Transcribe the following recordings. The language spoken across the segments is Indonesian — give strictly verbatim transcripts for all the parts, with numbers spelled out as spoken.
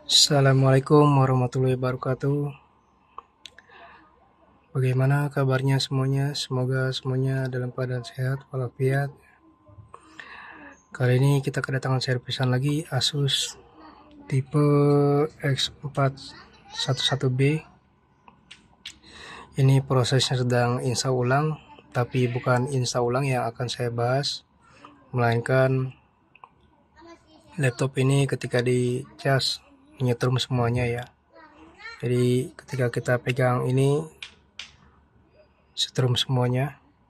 Assalamualaikum warahmatullahi wabarakatuh. Bagaimana kabarnya semuanya? Semoga semuanya dalam keadaan sehat walafiat. Kali ini kita kedatangan servisan lagi Asus tipe X empat belas B. Ini prosesnya sedang install ulang, tapi bukan install ulang yang akan saya bahas, melainkan laptop ini ketika dicas nyetrum semuanya ya. Jadi ketika kita pegang ini setrum semuanya.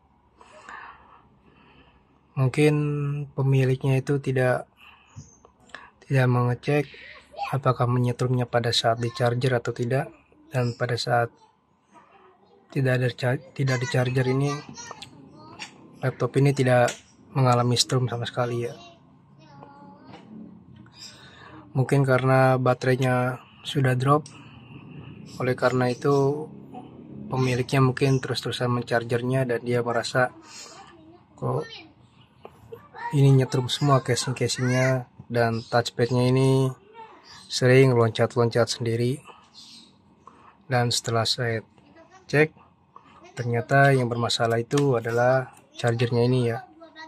Mungkin pemiliknya itu tidak tidak mengecek apakah menyetrumnya pada saat di charger atau tidak, dan pada saat tidak ada tidak di charger ini laptop ini tidak mengalami strum sama sekali ya. Mungkin karena baterainya sudah drop, oleh karena itu pemiliknya mungkin terus-terusan menchargernya dan dia merasa kok ini nyetrum semua casing-casingnya, dan touchpadnya ini sering loncat-loncat sendiri. Dan setelah saya cek, ternyata yang bermasalah itu adalah chargernya ini ya.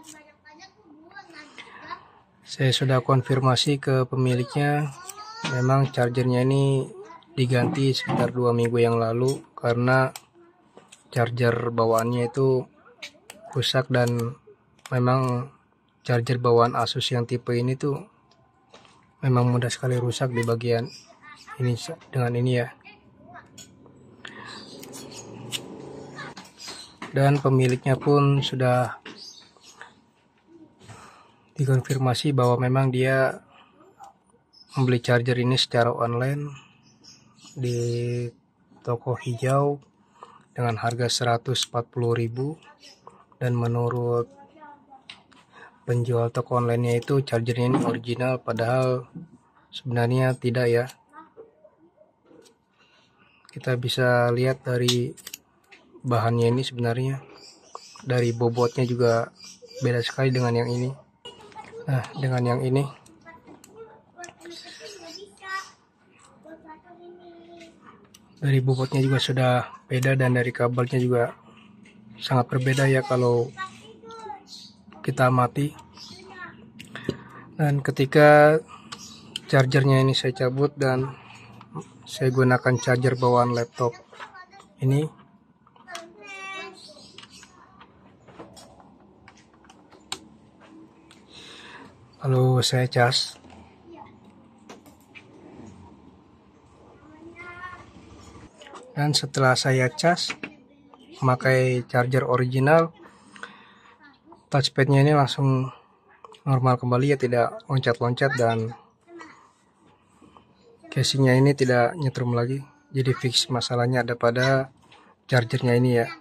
Saya sudah konfirmasi ke pemiliknya, memang chargernya ini diganti sekitar dua minggu yang lalu karena charger bawaannya itu rusak, dan memang charger bawaan Asus yang tipe ini tuh memang mudah sekali rusak di bagian ini dengan ini ya. Dan pemiliknya pun sudah dikonfirmasi bahwa memang dia membeli charger ini secara online di toko hijau dengan harga seratus empat puluh ribu, dan menurut penjual toko online-nya itu chargernya ini original, padahal sebenarnya tidak ya. Kita bisa lihat dari bahannya ini, sebenarnya dari bobotnya juga beda sekali dengan yang ini. Nah, dengan yang ini dari bobotnya juga sudah beda, dan dari kabelnya juga sangat berbeda ya kalau kita amati. Dan ketika chargernya ini saya cabut dan saya gunakan charger bawaan laptop ini, lalu saya cas, dan setelah saya cas memakai charger original, touchpadnya ini langsung normal kembali ya, tidak loncat-loncat, dan casingnya ini tidak nyetrum lagi. Jadi fix masalahnya ada pada chargernya ini ya.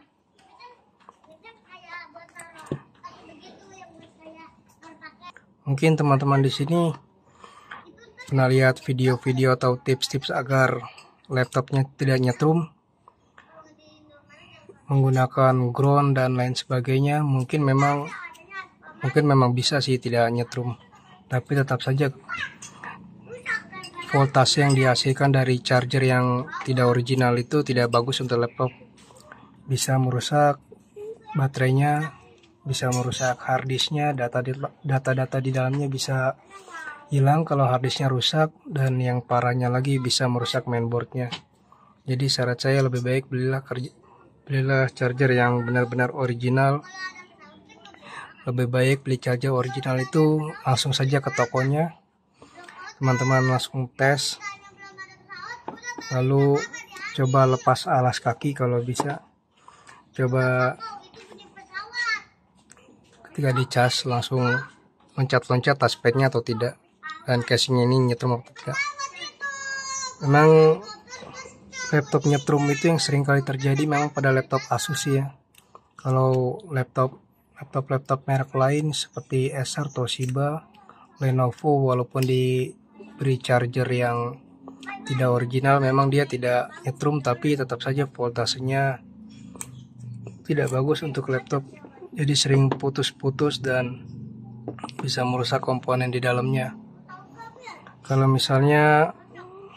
Mungkin teman-teman di sini pernah lihat video-video atau tips-tips agar laptopnya tidak nyetrum menggunakan ground dan lain sebagainya. Mungkin memang mungkin memang bisa sih tidak nyetrum, tapi tetap saja voltase yang dihasilkan dari charger yang tidak original itu tidak bagus untuk laptop. Bisa merusak baterainya, bisa merusak harddisknya, data-data di dalamnya bisa hilang kalau harddisknya rusak, dan yang parahnya lagi bisa merusak mainboardnya. Jadi syarat saya lebih baik belilah belilah charger yang benar-benar original. Lebih baik beli charger original itu langsung saja ke tokonya, teman-teman langsung tes, lalu coba lepas alas kaki kalau bisa. Coba ketika dicas langsung loncat-loncat touchpadnya atau tidak, dan casingnya ini nyetrum atau tidak. Memang laptop nyetrum itu yang sering kali terjadi memang pada laptop Asus ya. Kalau laptop laptop-laptop merek lain seperti Acer, Toshiba, Lenovo, walaupun diberi charger yang tidak original, memang dia tidak nyetrum, tapi tetap saja voltasenya tidak bagus untuk laptop. Jadi sering putus-putus dan bisa merusak komponen di dalamnya. Kalau misalnya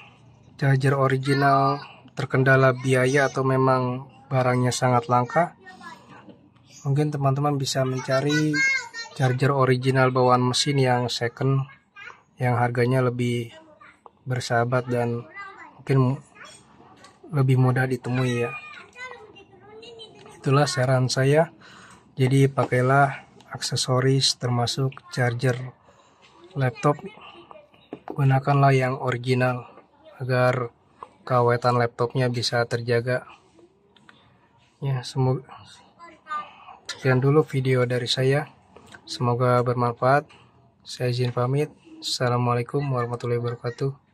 charger original terkendala biaya atau memang barangnya sangat langka, mungkin teman-teman bisa mencari charger original bawaan mesin yang second, yang harganya lebih bersahabat dan mungkin lebih mudah ditemui ya. Itulah saran saya. Jadi pakailah aksesoris termasuk charger laptop, gunakanlah yang original agar keawetan laptopnya bisa terjaga. Ya, semoga sekian dulu video dari saya. Semoga bermanfaat. Saya izin pamit. Assalamualaikum warahmatullahi wabarakatuh.